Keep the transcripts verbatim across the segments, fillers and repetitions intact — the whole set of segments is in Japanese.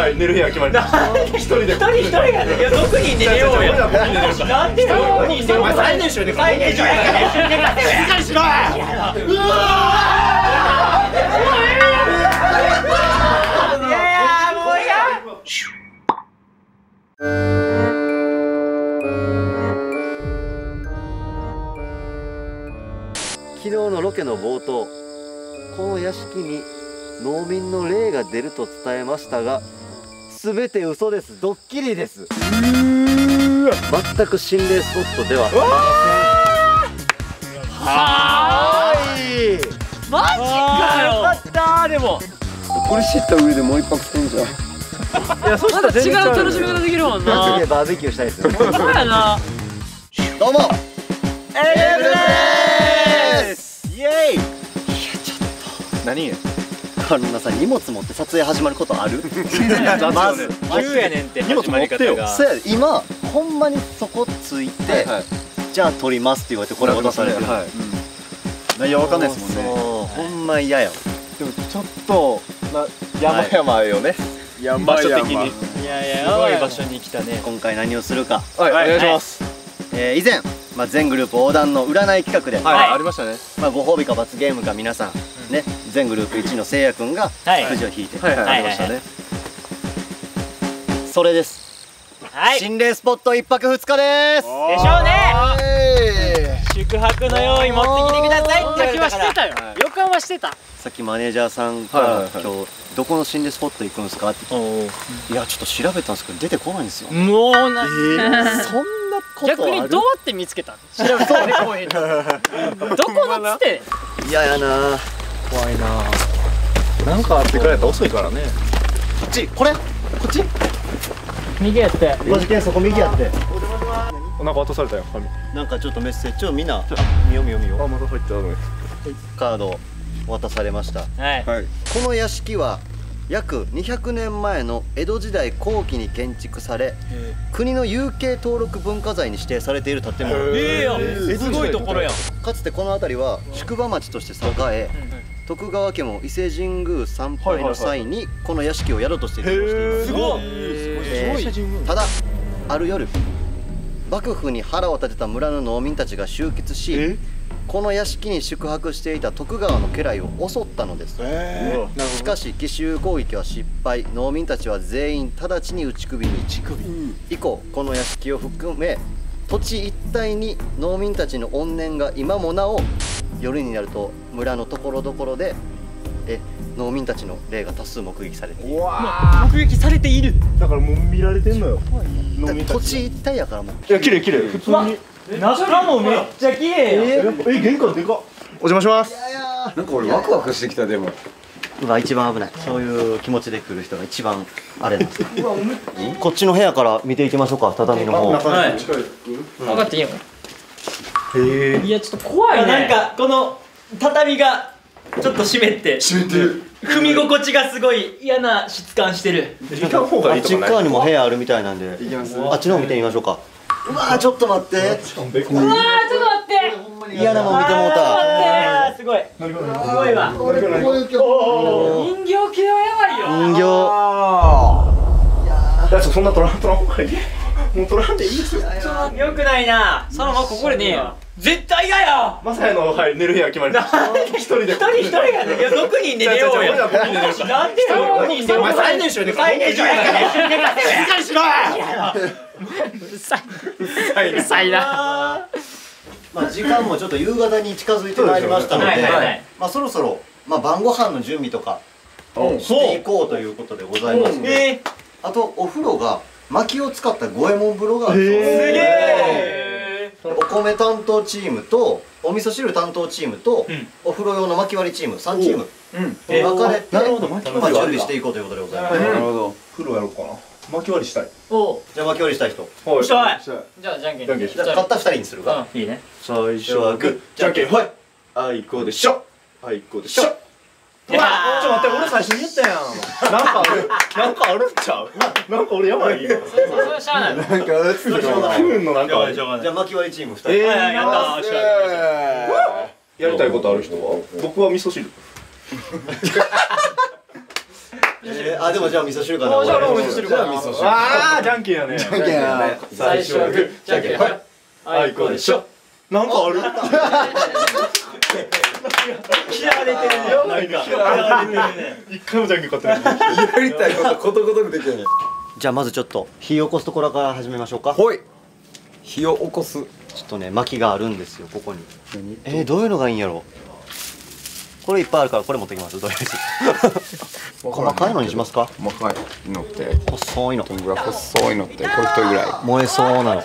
はい寝る部屋決まりました。一人で一人一人がね、いやどこに寝ようよ。なんでどこに寝よう。お前最年少で最年少やから一緒に寝かせよ。静かにしろ。うわ昨日のロケの冒頭、この屋敷に農民の霊が出ると伝えましたが、全て嘘です。ドッキリです。全く心霊スポットではありません。はーい、 マジかよ。よかったー。でもこれ知った上でもう一泊してんじゃん。 いや、そしたら全然違う楽しみ方できるもんな。 次バーベキューしたいですよ。 そうやな。 どうもエルです。 イエイ。いやちょっと何？ あの皆さん荷物持って撮影始まることある？まず急やねんって荷物持ってよ。 そうや今ほんまにそこついて、じゃあ撮りますって言われてこれ渡されてる。 内容わかんないですもんね。 ほんま嫌やわ。 でもちょっと山々よね。場所的に。 いやいや、すごい場所に来たね。 今回何をするか。 はい、お願いします。 え以前、まあ全グループ横断の占い企画で、 はい、ありましたね。 まあご褒美か罰ゲームか皆さんね、全グループいちのせいやくんがくじを引いて、 はいはい、ありましたね。 それです。 はい。 心霊スポット一泊二日です。 でしょうね。宿泊の用意持ってきてくださいって気はしてたよ。予感はしてた。 さっきマネージャーさんから今日どこの心霊スポット行くんですかって言って、いやちょっと調べたんですけど出てこないんですよ。 もうな、そんなことある？ 逆にどうやって見つけた？調べたら出てこへん。どこのつて？ 嫌やな。 怖いな。なんかあってからやったら遅いからね。こっち、これ、こっち。 右やって。 マジケンそこ右やって。 お腹渡されたよ。 なんかちょっとメッセージ、ちょっとみんな見よう見よう見よう。 あ、まだ入ってあるね。 カード渡されました。 はい。 この屋敷は約にひゃくねんまえの江戸時代後期に建築され、国の有形登録文化財に指定されている建物。 ええやん。すごいところやん。 かつてこの辺りは宿場町として栄え、徳川家も伊勢神宮参拝の際にこの屋敷を宿として利用しています。 すごい。 えーただある夜、幕府に腹を立てた村の農民たちが集結し、この屋敷に宿泊していた徳川の家来を襲ったのです。しかし奇襲攻撃は失敗、農民たちは全員直ちに打ち首に。以降この屋敷を含め土地一帯に農民たちの怨念が今もなお夜になると村のところどころでえ農民たちの霊が多数目撃されている。 目撃されている。 だからもう見られてんのよ。 土地一帯やからもう。 いや綺麗綺麗。普通に。 中もめっちゃ綺麗やん。 え、玄関でかっ。お邪魔します。 なんか俺ワクワクしてきた。でも今一番危ない。そういう気持ちで来る人が一番あれなんですよ。こっちの部屋から見ていきましょうか。畳の方。 はい。分かっていいよ。へえ。いやちょっと怖いね。なんかこの畳がちょっと湿って湿ってる。 踏み心地がすごい嫌な質感してる。 行かん方がいいとかない。 あっち側にも部屋あるみたいなんで、 行きます。 あっちの方見てみましょうか。うわーちょっと待って。 うわーちょっと待って。 嫌なもん見てもうた。 すごい。すごいわ。人形系はやばいよ。 人形。 いや、そんな取らん取らん方がいい。もう取らんでいいですよ。 よくないな。そのままここでねえよ。絶対嫌や。 まさやのはい寝る部屋決まり。一人で。 一人一人がね。いやろくにんで寝ようよ。なんでろくにんで。お前最年少で最年少やから一緒に寝かせよ。静かにしろ。うるさい。うるさいな。 まあ時間もちょっと夕方に近づいてまいりましたので、まあそろそろまあ晩ご飯の準備とかしていこうということでございますね。あとお風呂が薪を使った五右衛門風呂があるそうです。 すげえ。 お米担当チームとお味噌汁担当チームとお風呂用の薪割りチームさんチーム分かれてまあ準備していこうということでございます。 なるほど。風呂やろうかな。薪割りしたい。 お。 じゃあ薪割りしたい人。 したい。じゃあじゃんけん。 じゃあ勝ったふたりにするか。 いいね。 最初はグーじゃんけんほい。あいこでしょ。あいこでしょ。うわ、ちょっと待って、俺最初に言ったやん。なんかある、なんかあるんちゃう。なんか俺やばい。それそれしゃあない。 なんか映ってる。 しょうがない。 気分のなんか。 じゃあ薪割りチームふたえり。 え、やった。やりたいことある人は。僕は味噌汁。 あでもじゃあ味噌汁かな。 じゃあ味噌汁かな。 ああじゃんけんやね。じゃんけんやね。 最初はグー、じゃんけんはい。あいこでしょ。 なんかある。 嫌われてるね。 やばいか。嫌われてるね。一回もじゃんけん勝ってない。 やりたいことことごとくできるね。 じゃあまずちょっと火起こすところから始めましょうか。 ほい。火を起こす。 ちょっとね薪があるんですよここに。えー、どういうのがいいんやろ。これいっぱいあるからこれ持ってきます。どれにし細かいのにしますか。 細かいのって細いの。 どんぐらい細いのってこれ太いぐらい。 燃えそうなの。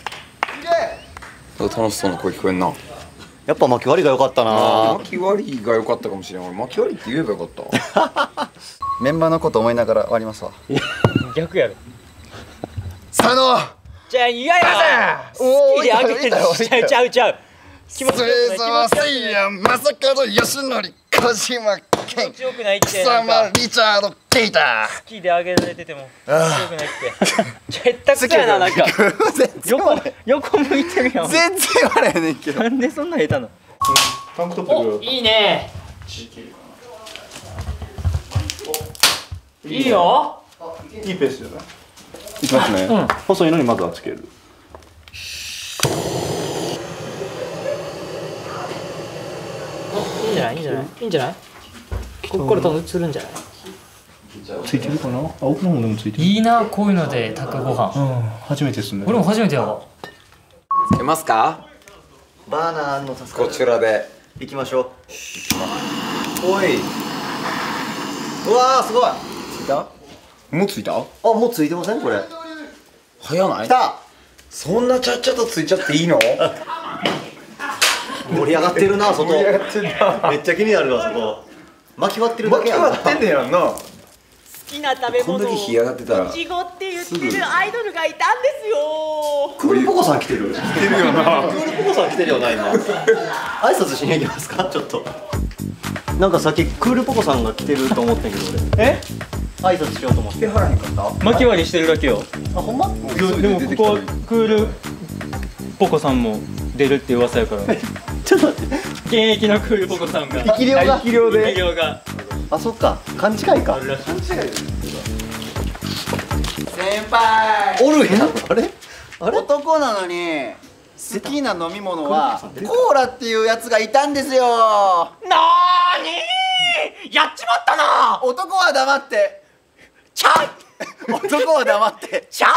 楽しそうな声聞こえんな。 やっぱ薪割りが良かったな。 薪割りが良かったかもしれない。俺薪割りって言えばよかったメンバーのこと思いながら割りますわ。 逆やろ。 佐野じゃあ嫌や。好きで開けてる。ちゃうちゃうちゃう。気持ちよくない。 末澤誠也、正門義則、小島気健、 持ちよくないって。 草間リチャード・ケイタ。 好きであげられてても気持ちよくないって。絶対くそやななんか。横横向いてるやん。 全然割れへんねんけど。 なんでそんな下手なの。 タンクトップ。 いいね。いいよ。 いいペースじゃない。 いきますね。 うん。 細いのにまずはつける。 いいんじゃないいいんじゃないいいんじゃないここから多分映るんじゃない。 ついてるかな。あ奥の方でもついてる。 いいなこういうので炊くご飯。 うん初めてですね。 俺も初めてやわ。 つけますか。 バーナーのさすがこちらで行きましょう。おい。うわーすごい。 ついた。もうついた。 あもうついてませんこれ。 早ない来た。 そんなちゃっちゃとついちゃっていいの。 盛り上がってるな外。 盛り上がってんな。 めっちゃ気になるわ外。巻き割ってるだけやんな。 巻き割ってんねやんな。 好きな食べこん物をだけ火上がってたらいちごって言ってるアイドルがいたんですよ。 クールポコさん来てる。 来てるよな。 クールポコさん来てるよな今。挨拶しに行きますかちょっと。なんかさっきクールポコさんが来てると思ったけど俺。 え？ 挨拶しようと思って。 手払えへんかった。 巻き割りしてるだけよ。 あほんま？ でもここはクールポコさんも出るって噂やから。 ちょっと待って。 現役のクールポコさんが。 生き量が。 生き量で。生き量が。 あそっか勘違いか。 先輩。 おるやん。あれ？あれ？ 男なのに好きな飲み物はコーラっていうやつがいたんですよ。 なーにーやっちまったな。 男は黙って。 ちゃん男は黙って。 ちゃん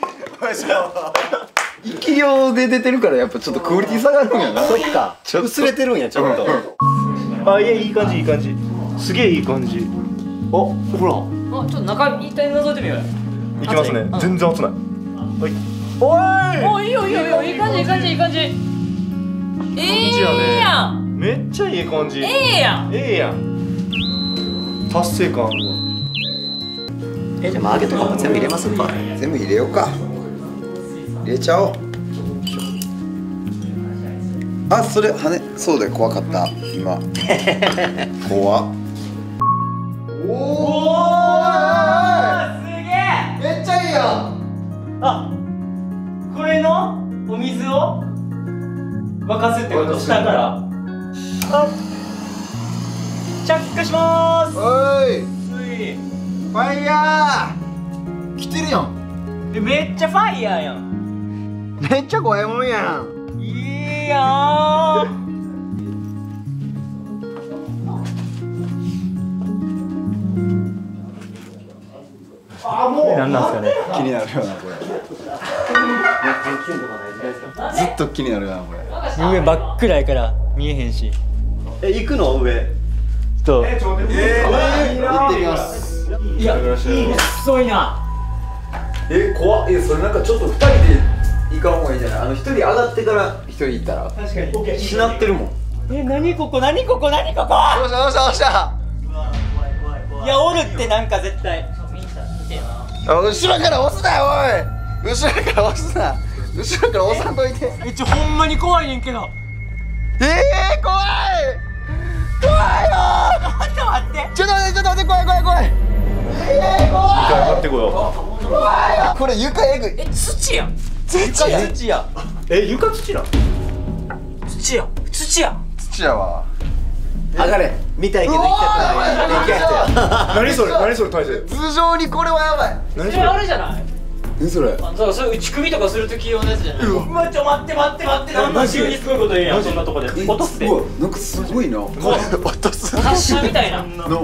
生き量で出てるからやっぱちょっとクオリティ下がるんやな。 そっか。薄れてるんやちょっと。 あいやいい感じいい感じ。すげえいい感じ。 おほら。 あちょっと中一回覗いてみようよ。 いきますね。全然熱ない。はい。 おいいよいいよいいよいい感じいい感じいい感じ。ええやん。 めっちゃいい感じ。 ええやん。 ええやん。達成感あるわ。 えじゃあ曲げとかも全部入れますか。 全部入れようか。入れちゃおう。あ、それ羽そうだよ怖かった今。怖っ。 おお。 すげえ。 めっちゃいいやん。 あこれのお水を沸かすってこと下からあ着火しまーす。 おいついファイヤー来てるやん。 えめっちゃファイヤーやん。 めっちゃ怖いもんやん。 いいやー。なんなんすかね。 気になるよなこれ。ずっと気になるよなこれ。 上真っ暗やから見えへんし。 え行くの上。 と行ってきます。 いやいいね細いな。 え怖っ。えそれなんかちょっと二人で行かん方がいいじゃない。あの一人上がってから一人行ったら確かに。 しなってるもん。 え何ここ何ここ何ここ。 どうしたどうしたどうした。 いやおるってなんか絶対。 あ後ろから押すなよおい。後ろから押すな。後ろから押さんといて。 えちょほんまに怖いねんけど。 えー怖い怖いよ。 ちょっと待ってちょっと待ってちょっと待って怖い怖い怖い。えー怖い一回上がってこよ怖いよ。これ床えぐい。 え土やん。 土や土やう。え床土な。 土や土や土やわ。 上がれ。 見たいけど行きたくないできた何それ何それ大勢頭上にこれはやばい。 何それあるじゃない。 何それ。 あ、そう、それ打ち首とかするとき用のやつじゃない。うわ、ちょ待って待って待って、なんだ急にすごいこと言うやん、そんなとこで。落とすで。 うわ、なんかすごいな。落とす。 発射みたいな。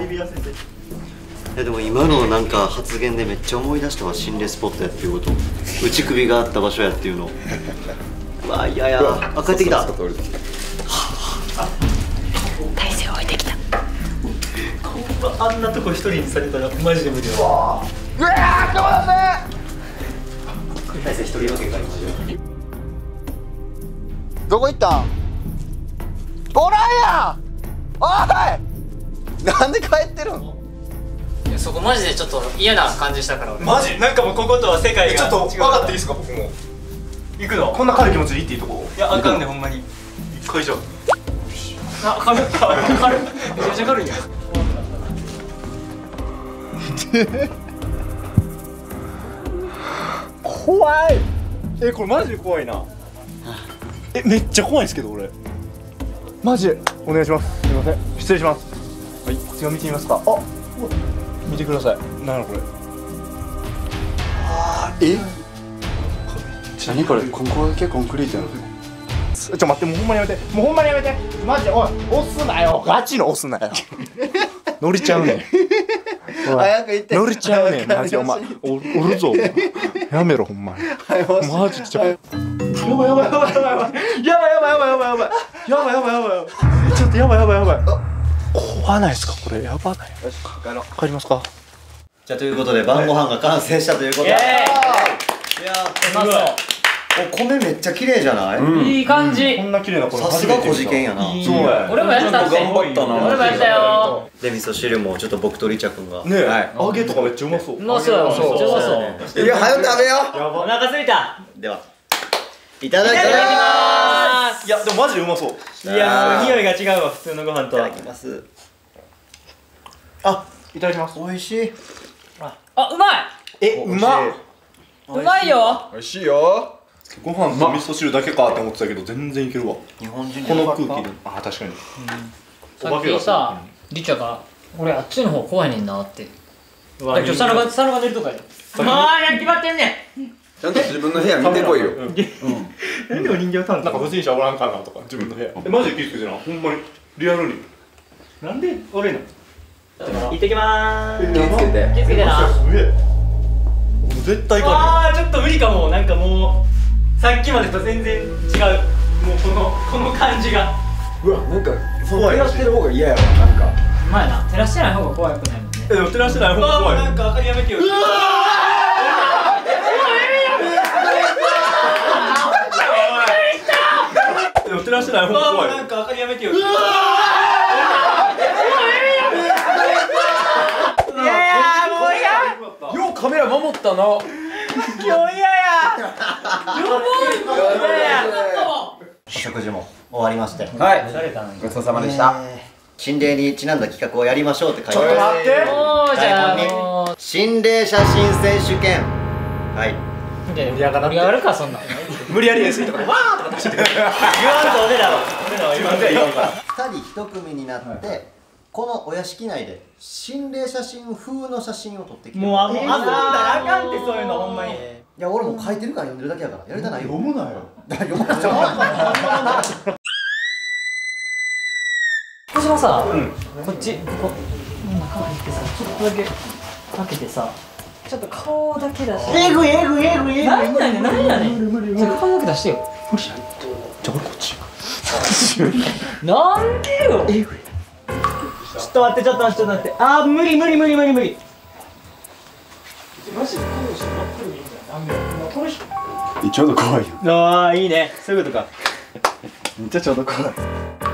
でも今のなんか発言でめっちゃ思い出したわ。心霊スポットやっていうこと、内首があった場所やっていうの。うわ、いやいや、あ、帰ってきた。 体勢を置いてきた。 あんなとこ一人にされたらマジで無理だ。 うわー、頑張大勢一人わけがありましょう。 どこ行ったん。おらんやん。おい、なんで帰ってるん。 いや、そこマジでちょっと嫌な感じしたから俺。 マジなんかもうこことは世界がちょっと分かっていいですか僕も行くの。 こんな軽い気持ちで行っていいとこいや、あかんねほんまに。 一回じゃあ、軽い軽い軽い。めちゃめちゃ軽いやん。 怖い。え、これマジで怖いな。え、めっちゃ怖いんですけど俺マジでお願いします。すいません、失礼します。はい、こちら見てみますか。あ、見てください。なんやこれ。 え、何これ、ここだけコンクリートやの。 ちょ待って、もうほんまにやめて、もうほんまにやめて、マジで。おい、押すなよ、ガチの押すなよ。乗りちゃうねん。 早く行って。 乗りちゃうねん、マジで。お前おおるぞお前。やめろほんまに。マジでちゃう。やばいやばいやばいやばいやばいやばいやばいやばいやばいやばいやばいやばいやばい。ちょっとやばいやばいやばい。怖ないですかこれ。やばない。よし、帰りますか。 じゃあということで晩ご飯が完成したということで、いやうまそう。 お米めっちゃ綺麗じゃない？ いい感じ。 こんな綺麗なこれさすが小事件やな。 そうや。 俺もやったって。 頑張ったな。 俺もやったよ。 で味噌汁もちょっと僕とリチャ君がねえ、揚げとかめっちゃうまそう。 うまそうやわ。めっちゃうまそう。 いや、早く食べよう。 やば。 お腹すいた。 ではいただきいただきまます。 いやでもマジでうまそう。 いや、もう匂いが違うわ、普通のご飯とは。 す。いただきます。 あ、いただきます。 美味しい。 あ、うまい。 え、うまっ。 うまいよ。 美味しいよ。 ご飯と味噌汁だけかって思ってたけど全然いけるわ。 日本人この空気で。あ、確かに。 さっきさ、リチャが俺あっちの方怖いねんなって。今日佐野が佐野が寝るとかや。ああ、や決まってんねん。 ちゃんと自分の部屋見てこいよ。 なんでお人形たんなんか不審者おらんかなとか自分の部屋。え、マジで気付けてな。ほんまにリアルに。なんで俺の。 行ってきまーす。 気をつけて。 気をつけてな。 すげえ。絶対行かああ、ちょっと無理かも。なんかもうさっきまでと全然違う。もうこのこの感じが。 うわ、なんかその照らしてる方が嫌やわ。なんかうまいな。照らしてない方が怖くないもんね。 え、でも照らしてない方が怖い。 なんか明かりやめてよ。うわー。でも照らしてない方が怖い。 なんか明かりやめてよ。うわいやいや、もう嫌。 ようカメラ守ったな。 今日嫌や。 お食事も終わりまして、 はい、ごちそうさまでした。 心霊にちなんだ企画をやりましょうって書いてちょっと待ってもうじゃあもう心霊写真選手権。はい。 盛り上がるかそんな。 無理やり エスイー とかでわーとか出して言わんと俺らは俺らは言わんで言わんから。 ふたりひと組になってこのお屋敷内で心霊写真風の写真を撮ってきて。 もうあもう遊んだらあかんってそういうのほんまに。 いや俺も書いてるから読んでるだけやからやりたないよ。 読むなよ。 読まなくちゃ。 小島さ、こっちこ中入ってさ、ちょっとだけ開けてさ、ちょっと顔だけ出して。えぐいえぐいえぐいえぐい。何やねん何やねん。ちょっと顔だけ出してよ。無理や。 じゃあ俺こっち。 なんでよ。えぐい。ちょっと待ってちょっと待ってちょっと待って。あー無理無理無理無理無理。マジで彼女真っ黒にいいんじゃない？もうこの人。 ちょうど怖いよ。 ああいいね。そういうことか。 めっちゃちょうど怖い。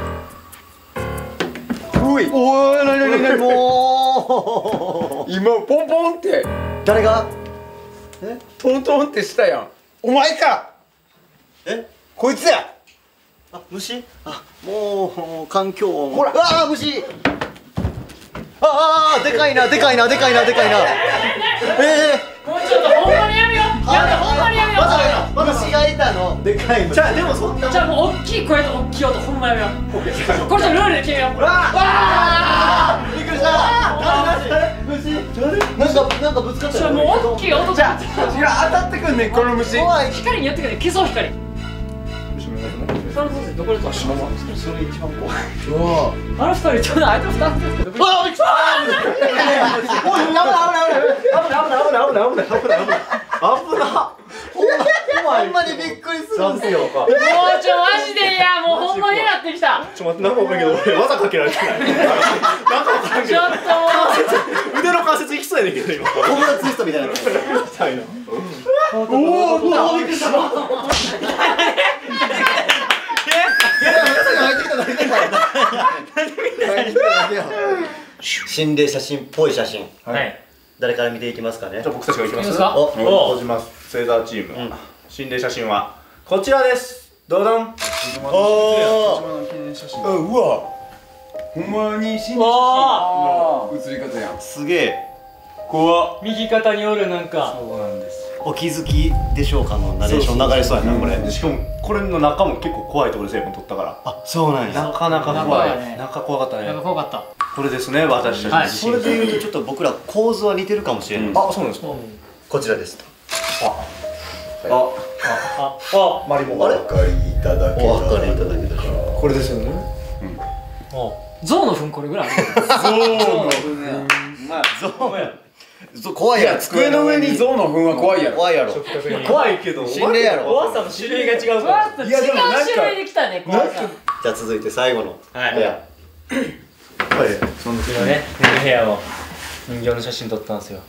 おいおい、なになになにもう今ポンポンって誰がトントンってしたやん。お前か。 えこいつや。 あ、虫。あ、もう環境音。ほら、ああ虫。ああでかいなでかいなでかいなでかいな。ええもうちょっとほんまにやめよう。 やめほんまにやめようそういうの。 虫がいたの。でかい虫。 じゃあでもそんなじゃあもう大きい声と大きい音ほんまやめよう。これじゃルールで決めよう。わあーびっくりした虫なんかなんかぶつかったよ。 もう大きい音じゃ違う当たってくんねんこの虫。 怖い。 光に寄ってくる消そう光。そのどこで撮るの？ それ一番怖い。 あの二人ちょうどあいつ二人。 あ、びっくりした。おい、危ない危ない危ない危ない危ない危ない危ない危ない危ない危ない危ない危ない危ない危ないほんまにびっくりするんですよ。 もうちょマジでいやもうほんまになってきた。 ちょっと待って、なんかわかんないけど俺技かけられてない。なんかわからんけどちょっと腕の関節いきそうやねんけど今。 コブラツイストみたいな。 したいな。 おお、うわびっくりした。心霊写真っぽい写真。 はい。 誰から見ていきますかね。 じゃあ僕たちがいきます。 いきますかお、小島星座チーム。心霊写真はこちらです。どうぞん。 おお。 うわ。 ほんまに死んでお写り方やん。 すげえ。 怖っ。 右肩におるなんか。 そうなんです。 お気づきでしょうかのナレーション流れそうやなこれ。 でしかもこれの中も結構怖いところで成分取ったから。 あ、そうなんや。 なかなか怖怖いねい。中怖かったなんかね。 怖かった。 これですね、私たちの自信。 それでいうとちょっと僕ら構図は似てるかもしれない。 あ、そうなんですか。 こちらです。 あ、あ、あ、マリモ。 あれお分かりいただけお分かりいただけたら。 これですよね。 象の糞これぐらいある。 そう怖いやろ。 机の上に象の糞は怖いやろ。 怖いやろ。 怖いけど。 心霊やろ。 怖さの種類が違うから。違ういやでもなんか種類できたね。怖さ。 じゃあ続いて最後のはい部屋。 その昨日ね、寝る部屋を人形の写真撮ったんですよ。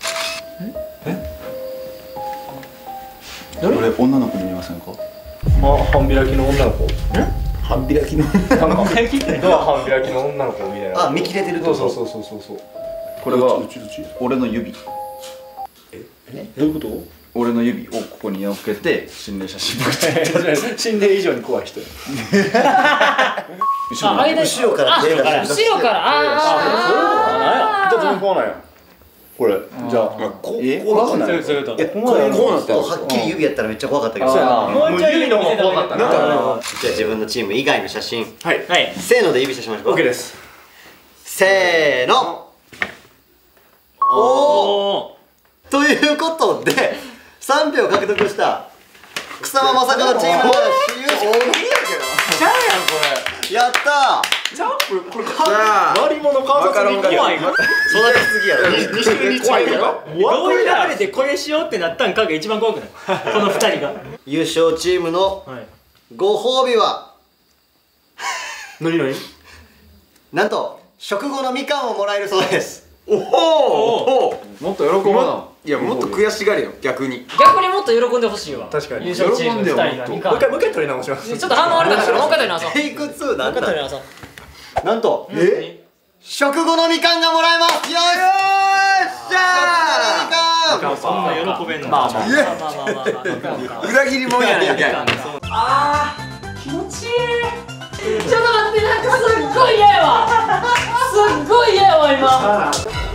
これ女の子に見えませんか？ あ、半開きの女の子。 半開きのなんかドア半開きの女の子みたいな。 あ、見切れてるってこと。 そうそうそうそうそう。 これは俺の指。 どういうこと？ 俺の指をここに乗っけて心霊写真撮って心霊以上に怖い人や。 あ、間後ろから手出して。 後ろから。ああ。 じゃあ全然怖ないや。これじゃあえ怖くない？ え、これこうなったらはっきり指やったらめっちゃ怖かったけど。 そうやな。 もうちょい指の方が怖かったな。 じゃあ自分のチーム以外の写真。 はいはい。 せーので指さしましょう。 オッケーです。 せーの。おお。ということでさんびょう獲得した草間正門チームの私有地。 ちゃうやんこれ。 やったー。 チャンプこれマリモの観察に怖い。 育てすぎやろ。 に種類怖いよ。 どういう流れでこれしようってなったんかが一番怖くない？この二人が。 優勝チームのはい。 ご褒美は何何？ なんと食後のみかんをもらえるそうです。 おお。もっと喜ばな。いやもっと悔しがれよ逆に。 逆にもっと喜んでほしいわ。 確かに優勝チーム二人がみかん。 もう一回もう一回取り直します。 ちょっと反応悪かったからもう一回取り直そう。 テイクツーなんもう一回取りだ。 直そう。 なんとえ？ 食後のみかんがもらえます。よーしゃー。みかん。 そんな喜べんの。 まあまあまあまあまあまあまあ。 裏切り者やねん。 あー気持ちいい。ちょっと待ってなんかすっごい嫌やわ。すっごい嫌やわ今。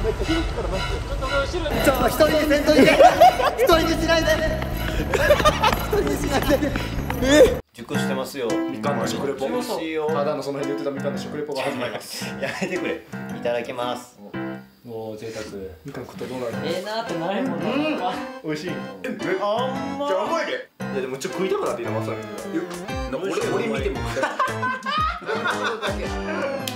ちょっと一人にせんといて。一人にしないで。一人にしないで。え？熟してますよ。 みかんの食レポ。 美味しいよ。 ただのその辺で言ってたみかんの食レポが始まります。 やめてくれ。いただきます。 もう贅沢。 みかん食ったらどうなる？ ええなってなれんもんな。 美味しい。 え、めっちゃ甘いで。 いやでもちょっと食いたくなって今まさに。 俺俺見ても。